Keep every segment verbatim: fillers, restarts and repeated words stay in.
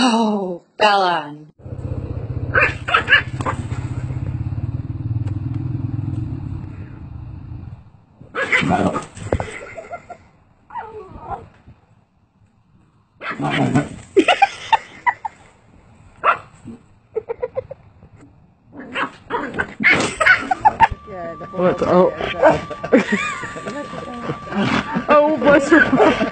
Oh, Bella. What? Oh. Oh, bless her.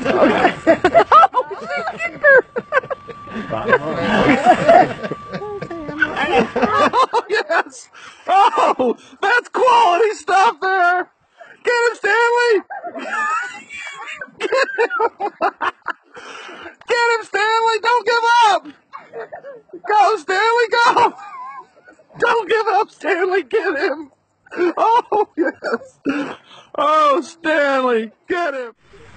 Oh, yes! Oh, that's quality stuff there! Get him, Stanley! Get him! Get him, Stanley! Don't give up! Go, Stanley, go! Don't give up, Stanley! Get him! Oh, yes! Oh, Stanley! Get him!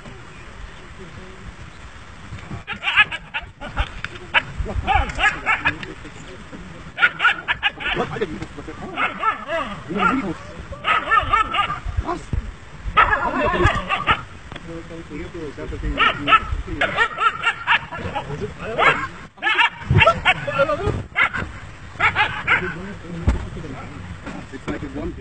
It's like it wanted.